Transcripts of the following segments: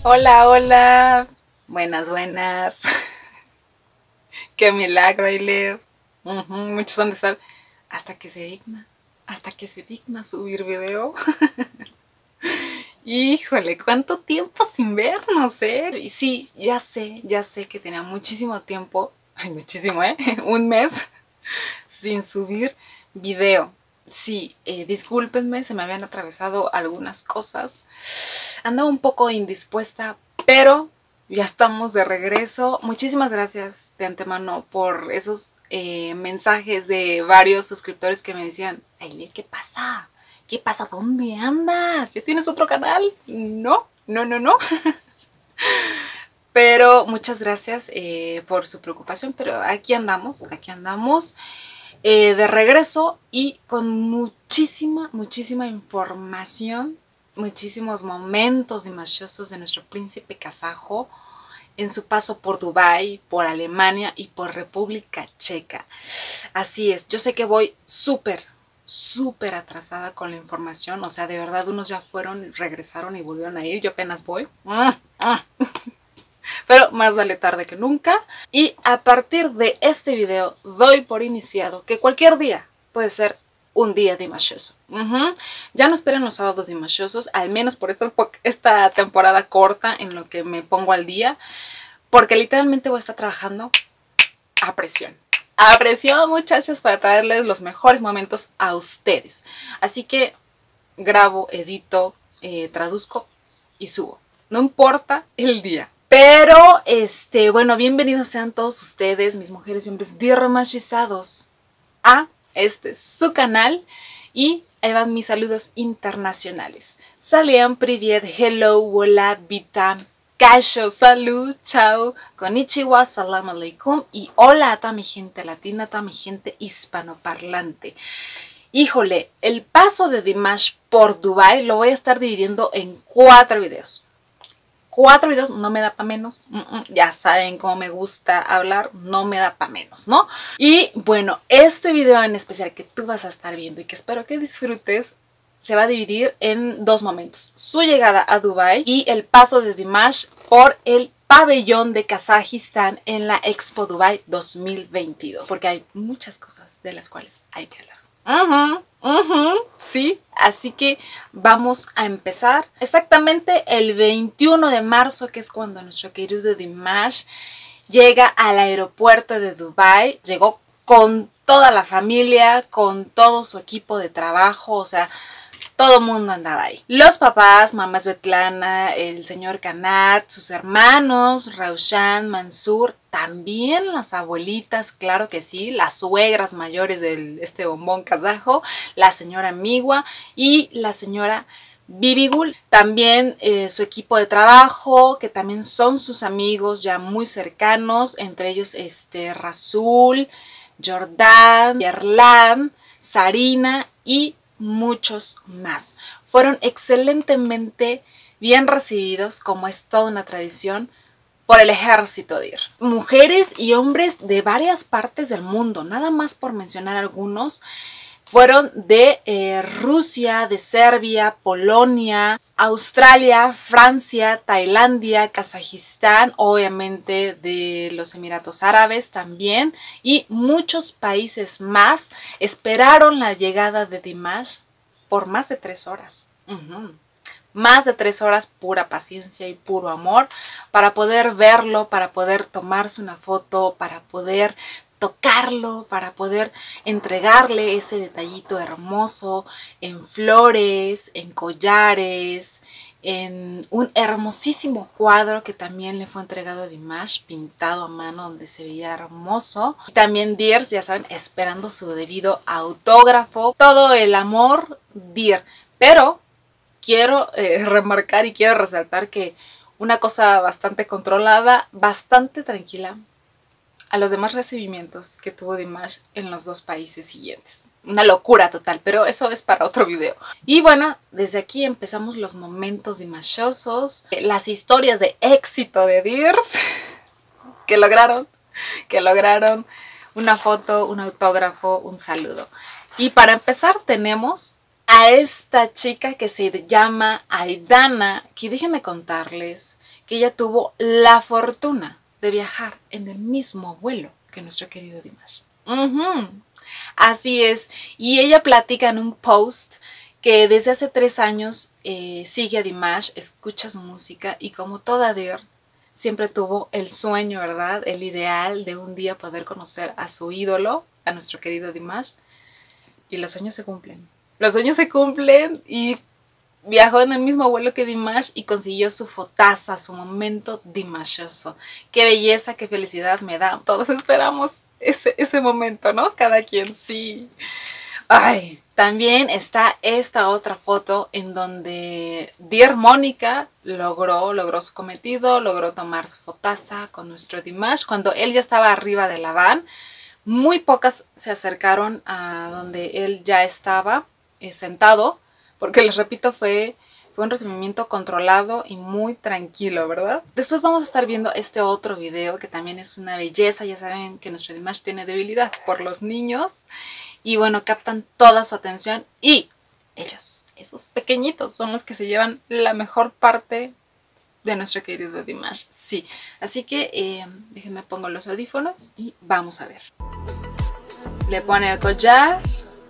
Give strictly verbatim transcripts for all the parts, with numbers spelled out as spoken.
Hola, hola. Buenas, buenas. Qué milagro, Ailed. Uh -huh. Muchos han de estar hasta que se digna, hasta que se digna subir video. Híjole, cuánto tiempo sin vernos, ¿eh? Y sí, ya sé, ya sé que tenía muchísimo tiempo, ay, muchísimo, ¿eh? Un mes sin subir video. Sí, eh, discúlpenme, se me habían atravesado algunas cosas. Andaba un poco indispuesta, pero ya estamos de regreso. Muchísimas gracias de antemano por esos eh, mensajes de varios suscriptores que me decían, Ailed, ¿qué pasa? ¿Qué pasa? ¿Dónde andas? ¿Ya tienes otro canal? No, no, no, no. Pero muchas gracias eh, por su preocupación, pero aquí andamos, aquí andamos. Eh, de regreso y con muchísima, muchísima información, muchísimos momentos deliciosos de nuestro príncipe kazajo en su paso por Dubái, por Alemania y por República Checa. Así es, yo sé que voy súper, súper atrasada con la información, o sea, de verdad unos ya fueron, regresaron y volvieron a ir, yo apenas voy. ¡Ah! ¡Ah! Pero más vale tarde que nunca. Y a partir de este video doy por iniciado que cualquier día puede ser un día dimashoso. Uh-huh. Ya no esperen los sábados dimashosos, al menos por esta, esta temporada corta en lo que me pongo al día, porque literalmente voy a estar trabajando a presión. A presión, muchachos, para traerles los mejores momentos a ustedes. Así que grabo, edito, eh, traduzco y subo. No importa el día. Pero, este, bueno, bienvenidos sean todos ustedes, mis mujeres y hombres dermachizados, a este su canal. Y ahí van mis saludos internacionales. Saliam, privet, hello, hola, vitam, kasho, salud, chao, konnichiwa, salam aleikum y hola a toda mi gente latina, a toda mi gente hispanoparlante. Híjole, el paso de Dimash por Dubái lo voy a estar dividiendo en cuatro videos. Cuatro videos, no me da para menos. Mm -mm, ya saben cómo me gusta hablar, no me da para menos, ¿no? Y bueno, este video en especial que tú vas a estar viendo y que espero que disfrutes, se va a dividir en dos momentos. Su llegada a Dubái y el paso de Dimash por el pabellón de Kazajistán en la Expo Dubai dos mil veintidós. Porque hay muchas cosas de las cuales hay que hablar. Uh-huh, uh-huh, sí, así que vamos a empezar exactamente el veintiuno de marzo, que es cuando nuestro querido Dimash llega al aeropuerto de Dubái. Llegó con toda la familia, con todo su equipo de trabajo, o sea, todo el mundo andaba ahí. Los papás, mamá Svetlana, el señor Kanat, sus hermanos, Raushan, Mansur, también las abuelitas, claro que sí, las suegras mayores de este bombón kazajo, la señora Miwa y la señora Bibigul. También eh, su equipo de trabajo, que también son sus amigos ya muy cercanos, entre ellos este, Rasul, Jordan, Yerlan, Sarina y muchos más. Fueron excelentemente bien recibidos, como es toda una tradición, por el ejército D I R. Mujeres y hombres de varias partes del mundo, nada más por mencionar algunos, fueron de eh, Rusia, de Serbia, Polonia, Australia, Francia, Tailandia, Kazajistán, obviamente de los Emiratos Árabes también, y muchos países más esperaron la llegada de Dimash por más de tres horas. Uh-huh. Más de tres horas, pura paciencia y puro amor, para poder verlo, para poder tomarse una foto, para poder tocarlo, para poder entregarle ese detallito hermoso en flores, en collares, en un hermosísimo cuadro que también le fue entregado a Dimash, pintado a mano, donde se veía hermoso. Y también D I R, ya saben, esperando su debido autógrafo. Todo el amor D I R. Pero quiero eh, remarcar y quiero resaltar que una cosa bastante controlada, bastante tranquila, a los demás recibimientos que tuvo Dimash en los dos países siguientes. Una locura total, pero eso es para otro video. Y bueno, desde aquí empezamos los momentos dimashosos, las historias de éxito de D I R S que lograron, que lograron una foto, un autógrafo, un saludo. Y para empezar tenemos a esta chica que se llama Aidana, que déjenme contarles que ella tuvo la fortuna de viajar en el mismo vuelo que nuestro querido Dimash. Uh-huh. Así es, y ella platica en un post que desde hace tres años eh, sigue a Dimash, escucha su música y como toda Dear, siempre tuvo el sueño, ¿verdad? El ideal de un día poder conocer a su ídolo, a nuestro querido Dimash, y los sueños se cumplen. Los sueños se cumplen y viajó en el mismo vuelo que Dimash y consiguió su fotaza, su momento dimashoso. Qué belleza, qué felicidad me da. Todos esperamos ese, ese momento, ¿no? Cada quien, sí. Ay. También está esta otra foto en donde Dear Mónica logró, logró su cometido, logró tomar su fotaza con nuestro Dimash cuando él ya estaba arriba de la van. Muy pocas se acercaron a donde él ya estaba eh, sentado, porque les repito, fue, fue un recibimiento controlado y muy tranquilo, ¿verdad? Después vamos a estar viendo este otro video que también es una belleza. Ya saben que nuestro Dimash tiene debilidad por los niños. Y bueno, captan toda su atención y ellos, esos pequeñitos, son los que se llevan la mejor parte de nuestro querido Dimash. Sí, así que eh, déjenme pongo los audífonos y vamos a ver. Le pone el collar.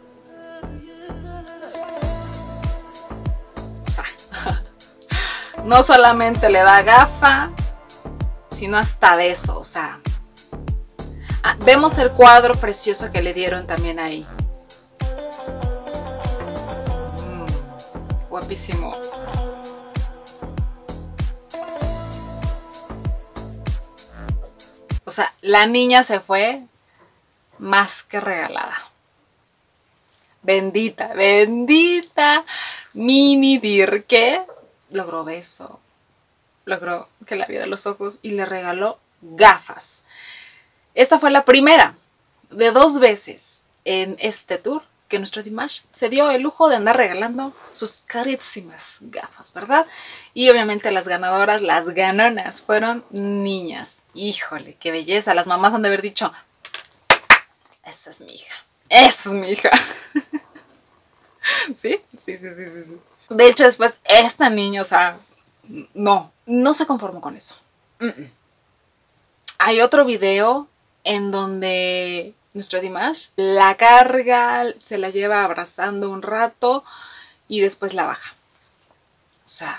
O sea, no solamente le da gafa, sino hasta beso, o sea. Ah, vemos el cuadro precioso que le dieron también ahí. Mm, guapísimo. O sea, la niña se fue más que regalada. Bendita, bendita Mini Dear, que logró beso, logró que la viera a los ojos y le regaló gafas. Esta fue la primera de dos veces en este tour que nuestro Dimash se dio el lujo de andar regalando sus carísimas gafas, ¿verdad? Y obviamente las ganadoras, las ganonas, fueron niñas. Híjole, qué belleza. Las mamás han de haber dicho, esa es mi hija, esa es mi hija. ¿Sí? Sí, sí, sí, sí, sí. De hecho, después, esta niña, o sea, no, no se conformó con eso. Mm -mm. Hay otro video en donde nuestro Dimash la carga, se la lleva abrazando un rato y después la baja. O sea,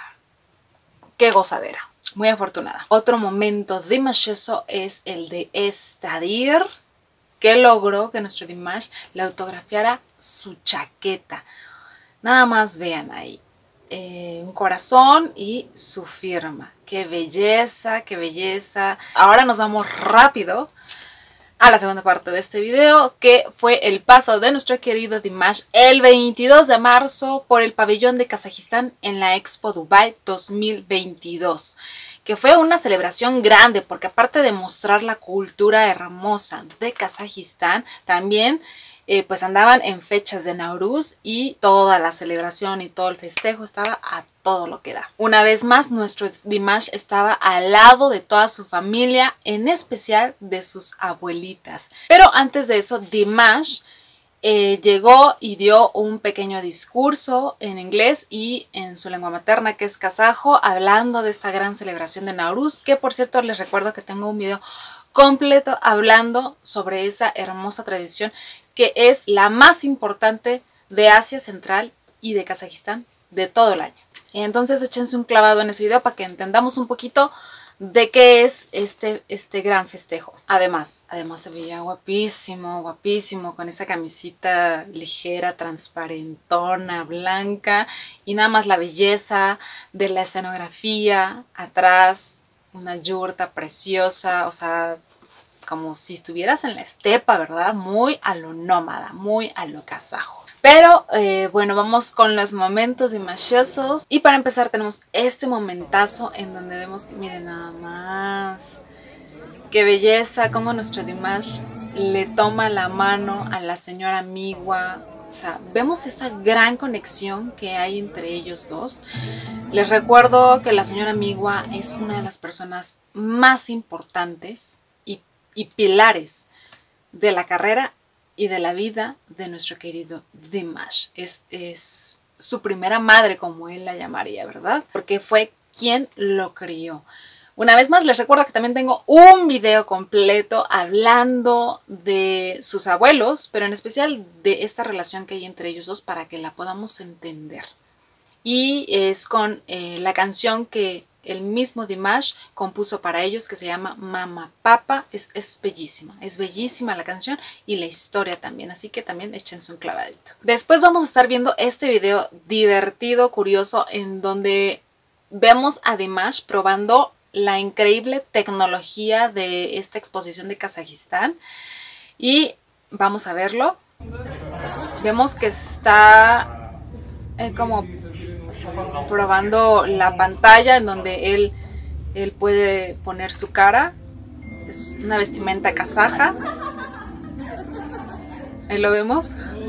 qué gozadera. Muy afortunada. Otro momento dimashoso es el de esta Dear, que logró que nuestro Dimash le autografiara su chaqueta. Nada más vean ahí. Eh, un corazón y su firma. Qué belleza, qué belleza. Ahora nos vamos rápido a la segunda parte de este video, que fue el paso de nuestro querido Dimash el veintidós de marzo por el pabellón de Kazajistán en la Expo Dubai dos mil veintidós, que fue una celebración grande porque aparte de mostrar la cultura hermosa de Kazajistán, también eh, pues andaban en fechas de Nowruz y toda la celebración y todo el festejo estaba a todo lo que da. Una vez más, nuestro Dimash estaba al lado de toda su familia, en especial de sus abuelitas. Pero antes de eso, Dimash eh, llegó y dio un pequeño discurso en inglés y en su lengua materna, que es kazajo, hablando de esta gran celebración de Nowruz, que por cierto les recuerdo que tengo un video completo hablando sobre esa hermosa tradición que es la más importante de Asia Central y de Kazajistán de todo el año. Entonces échense un clavado en ese video para que entendamos un poquito de qué es este, este gran festejo. Además, además se veía guapísimo, guapísimo, con esa camisita ligera, transparentona, blanca, y nada más la belleza de la escenografía atrás, una yurta preciosa, o sea, como si estuvieras en la estepa, ¿verdad? Muy a lo nómada, muy a lo kazajo. Pero eh, bueno, vamos con los momentos dimashosos. Y para empezar tenemos este momentazo en donde vemos que, miren nada más, qué belleza, como nuestro Dimash le toma la mano a la señora Miwa. O sea, vemos esa gran conexión que hay entre ellos dos. Les recuerdo que la señora Miwa es una de las personas más importantes y, y pilares de la carrera y de la vida de nuestro querido Dimash. Es, es su primera madre, como él la llamaría, ¿verdad? Porque fue quien lo crió. Una vez más les recuerdo que también tengo un video completo hablando de sus abuelos, pero en especial de esta relación que hay entre ellos dos para que la podamos entender. Y es con eh, la canción que el mismo Dimash compuso para ellos, que se llama Mama Papa. Es, es bellísima, es bellísima la canción y la historia también, así que también échense un clavadito. Después vamos a estar viendo este video divertido, curioso, en donde vemos a Dimash probando la increíble tecnología de esta exposición de Kazajistán. Y vamos a verlo. Vemos que está eh, como probando la pantalla en donde él, él puede poner su cara. Es una vestimenta kazaja. Ahí lo vemos.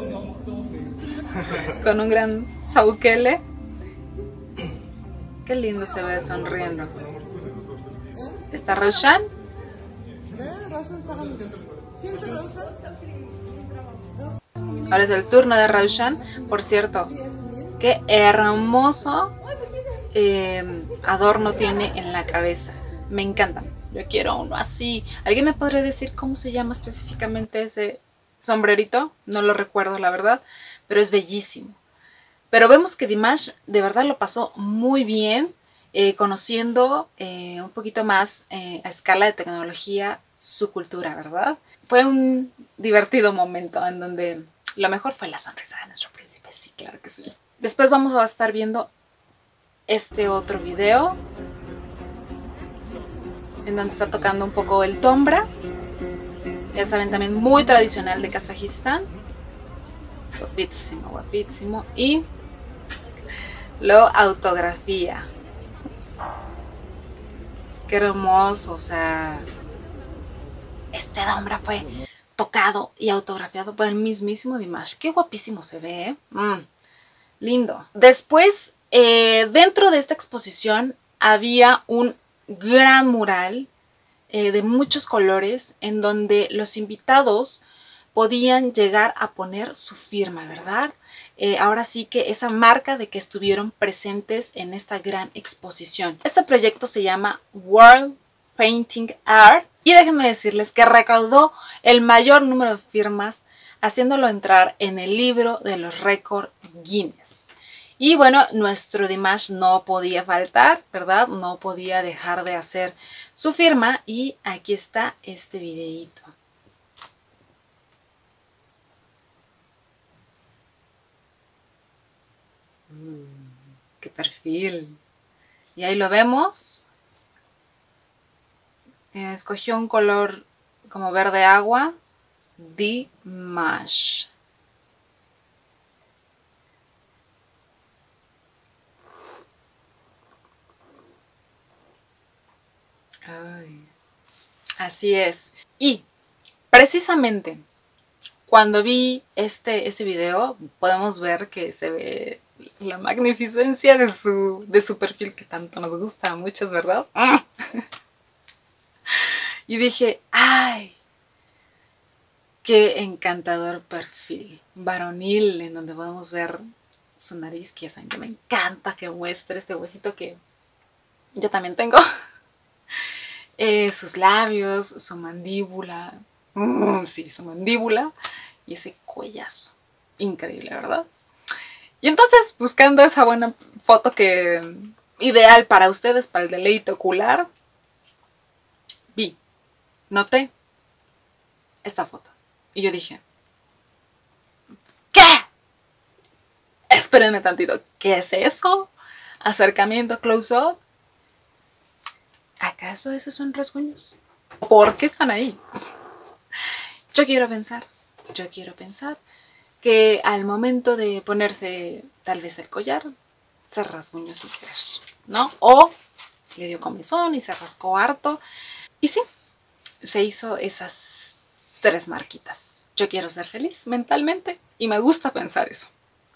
Con un gran saukele. Qué lindo se ve sonriendo. Está Raushan. Ahora es el turno de Raushan. Por cierto, qué hermoso eh, adorno tiene en la cabeza. Me encanta. Yo quiero uno así. ¿Alguien me podría decir cómo se llama específicamente ese sombrerito? No lo recuerdo, la verdad, pero es bellísimo. Pero vemos que Dimash de verdad lo pasó muy bien, eh, conociendo eh, un poquito más eh, a escala de tecnología su cultura, ¿verdad? Fue un divertido momento en donde lo mejor fue la sonrisa de nuestro príncipe, sí, claro que sí. Después vamos a estar viendo este otro video en donde está tocando un poco el tombra. Ya saben, también muy tradicional de Kazajistán. Guapísimo, guapísimo. Y lo autografía. Qué hermoso, o sea, este tombra fue tocado y autografiado por el mismísimo Dimash. Qué guapísimo se ve, ¿eh? Mm, lindo. Después, eh, dentro de esta exposición había un gran mural eh, de muchos colores en donde los invitados podían llegar a poner su firma, ¿verdad? Eh, ahora sí que esa marca de que estuvieron presentes en esta gran exposición. Este proyecto se llama World Painting Art y déjenme decirles que recaudó el mayor número de firmas, haciéndolo entrar en el libro de los récords Guinness. Y bueno, nuestro Dimash no podía faltar, ¿verdad? No podía dejar de hacer su firma y aquí está este videíto. Mm, ¡qué perfil! Y ahí lo vemos. Eh, escogió un color como verde agua. Dimash. Ay, así es. Y precisamente cuando vi este, este video, podemos ver que se ve la magnificencia de su, de su perfil que tanto nos gusta a muchos, ¿verdad? Y dije, ¡ay! ¡Qué encantador perfil varonil! En donde podemos ver su nariz, que ya saben que me encanta que muestre este huesito que yo también tengo. Eh, sus labios, su mandíbula. Mm, sí, su mandíbula. Y ese cuellazo. Increíble, ¿verdad? Y entonces, buscando esa buena foto que ideal para ustedes, para el deleite ocular, vi, noté esta foto. Y yo dije, ¿qué? Espérenme tantito, ¿qué es eso? Acercamiento, close-up. ¿Acaso esos son rasguños? ¿Por qué están ahí? Yo quiero pensar, yo quiero pensar que al momento de ponerse tal vez el collar, se rasguñó sin querer, ¿no? O le dio comezón y se rascó harto. Y sí, se hizo esas tres marquitas. Yo quiero ser feliz mentalmente y me gusta pensar eso.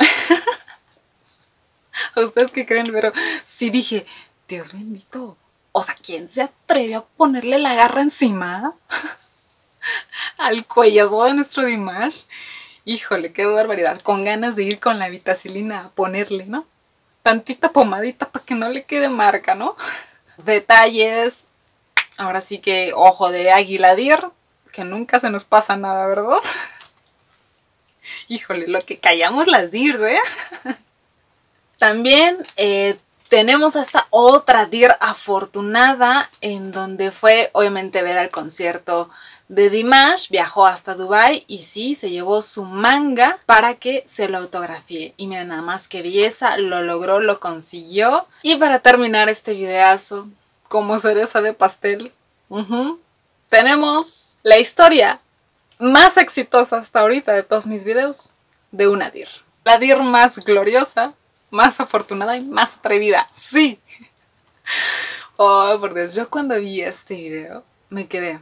¿A ustedes qué creen? Pero sí dije, Dios bendito. O sea, ¿quién se atrevió a ponerle la garra encima al cuellazo de nuestro Dimash? Híjole, qué barbaridad. Con ganas de ir con la vitacilina a ponerle, ¿no? Tantita pomadita para que no le quede marca, ¿no? detalles. Ahora sí que ojo de águila dir, que nunca se nos pasa nada, ¿verdad? Híjole, lo que callamos las dirs, ¿eh? También eh, tenemos a esta otra dir afortunada, en donde fue obviamente ver el concierto de Dimash. Viajó hasta Dubai y sí, se llevó su manga para que se lo autografíe. Y miren nada más qué belleza, lo logró, lo consiguió. Y para terminar este videazo, como cereza de pastel, uh-huh, tenemos la historia más exitosa hasta ahorita de todos mis videos de una dir. La dir más gloriosa, más afortunada y más atrevida. ¡Sí! Oh, por Dios, yo cuando vi este video me quedé...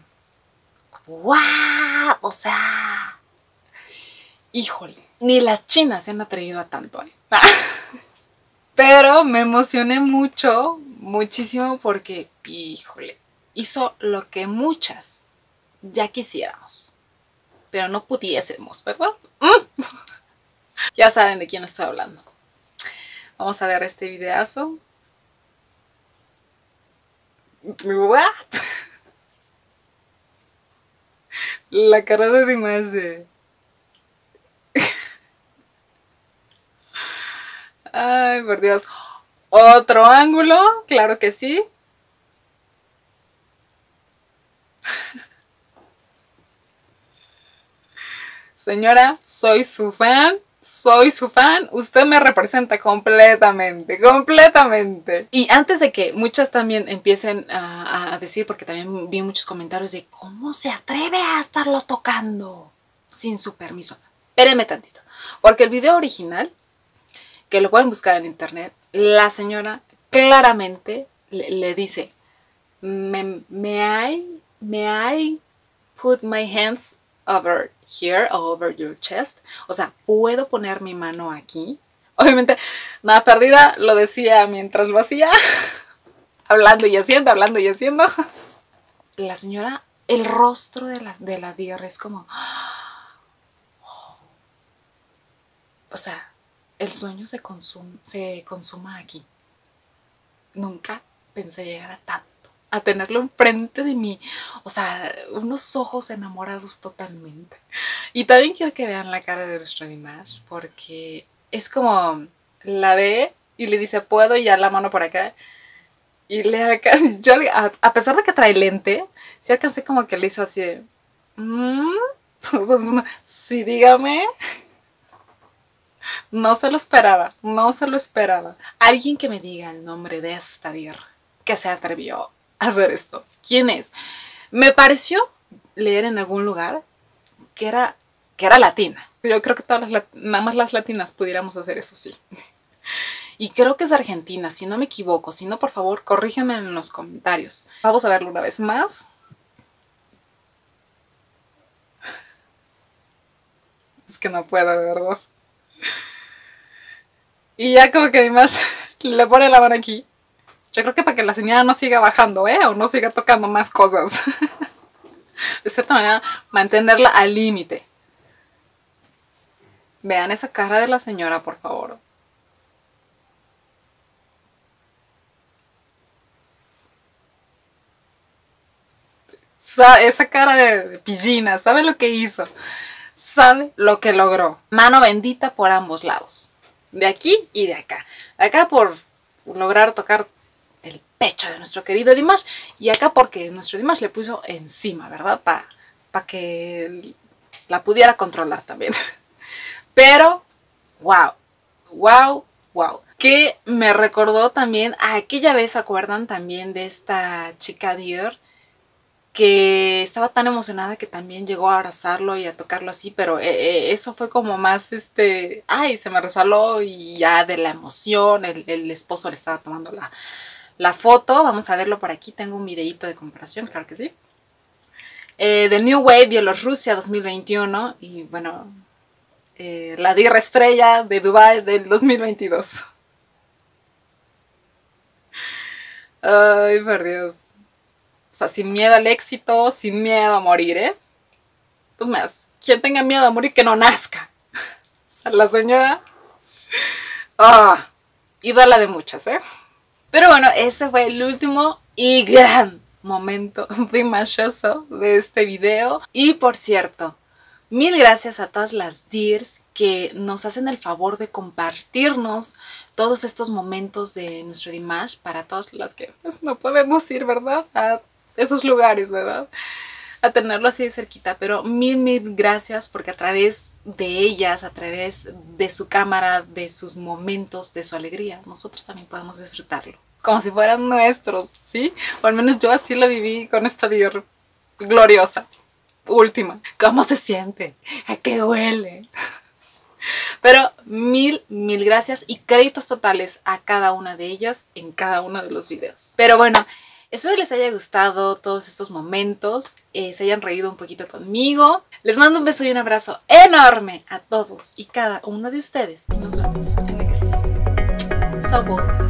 ¡Wow! O sea... Híjole, ni las chinas se han atrevido a tanto, ¿eh? Pero me emocioné mucho, muchísimo porque, híjole, hizo lo que muchas ya quisiéramos, pero no pudiésemos, ¿verdad? ¡Mm! Ya saben de quién estoy hablando. Vamos a ver este videazo. ¿What? La cara de Dimash de... Ay, por Dios. Otro ángulo, claro que sí. Señora, soy su fan. Soy su fan, usted me representa completamente, completamente. Y antes de que muchas también empiecen a, a decir, porque también vi muchos comentarios de ¿cómo se atreve a estarlo tocando sin su permiso? Espérenme tantito, porque el video original, que lo pueden buscar en internet, la señora claramente le, le dice, ¿Me, may I, may I put my hands over here, over your chest? O sea, ¿puedo poner mi mano aquí? Obviamente, nada perdida, lo decía mientras lo hacía. Hablando y haciendo, hablando y haciendo. La señora, el rostro de la, de la dir es como... O sea, el sueño se, consum, se consuma aquí. Nunca pensé llegar a tanto. A tenerlo enfrente de mí, o sea, unos ojos enamorados totalmente. Y también quiero que vean la cara de nuestro Dimash, porque es como la ve y le dice puedo, y ya la mano por acá, y le yo a, a pesar de que trae lente, sí alcancé como que le hizo así de mmm, sí, dígame. No se lo esperaba, no se lo esperaba. Alguien que me diga el nombre de esta dir que se atrevió hacer esto. ¿Quién es? Me pareció leer en algún lugar que era, que era latina. Yo creo que todas las, nada más las latinas pudiéramos hacer eso, sí. Y creo que es argentina, si no me equivoco. Si no, por favor, corrígeme en los comentarios. Vamos a verlo una vez más. Es que no puedo, de verdad. Y ya como que además le pone la mano aquí. Yo creo que para que la señora no siga bajando, ¿eh? O no siga tocando más cosas. De cierta manera, mantenerla al límite. Vean esa cara de la señora, por favor. Esa cara de, de pillina, ¿sabe lo que hizo? Sabe lo que logró. Mano bendita por ambos lados. De aquí y de acá. Acá por lograr tocar el pecho de nuestro querido Dimash, y acá porque nuestro Dimash le puso encima, ¿verdad? Para pa que la pudiera controlar también. Pero, wow, wow, wow. Que me recordó también a aquella vez, ¿se acuerdan también de esta chica dir que estaba tan emocionada que también llegó a abrazarlo y a tocarlo así? Pero eh, eso fue como más, este, ay, se me resbaló, y ya de la emoción, el, el esposo le estaba tomando la... La foto, vamos a verlo por aquí, tengo un videito de comparación, claro que sí. Eh, del New Wave Bielorrusia dos mil veintiuno, y bueno, eh, la dir estrella de Dubai del dos mil veintidós. Ay, por Dios. O sea, sin miedo al éxito, sin miedo a morir, ¿eh? Pues más, quien tenga miedo a morir, que no nazca. O sea, la señora... Ah, ídola de muchas, ¿eh? Pero bueno, ese fue el último y gran momento dimashoso de este video. Y por cierto, mil gracias a todas las dears que nos hacen el favor de compartirnos todos estos momentos de nuestro Dimash para todas las que pues, no podemos ir, ¿verdad? A esos lugares, ¿verdad? A tenerlo así de cerquita, pero mil, mil gracias porque a través de ellas, a través de su cámara, de sus momentos, de su alegría, nosotros también podemos disfrutarlo. Como si fueran nuestros, ¿sí? O al menos yo así lo viví con esta dear gloriosa, última. ¿Cómo se siente? ¿A qué huele? Pero mil, mil gracias y créditos totales a cada una de ellas en cada uno de los videos. Pero bueno, espero les haya gustado todos estos momentos, eh, se hayan reído un poquito conmigo. Les mando un beso y un abrazo enorme a todos y cada uno de ustedes. Y nos vemos en la que sigue. So,